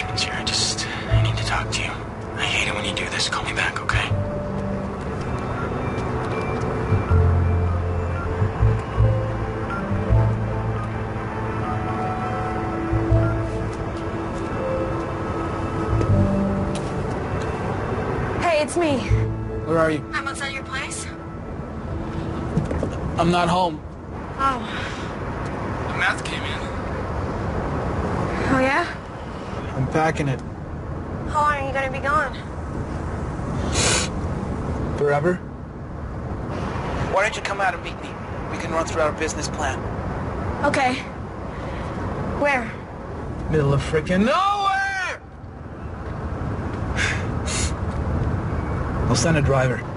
seconds here. I need to talk to you. I hate it when you do this. Call me back, okay? Hey, it's me. Where are you? I'm outside your place. I'm not home. Oh. The meth came in. Oh, yeah? I'm packing it. How long are you gonna be gone? Forever? Why don't you come out and meet me? We can run through our business plan. Okay. Where? Middle of frickin' nowhere! I'll send a driver.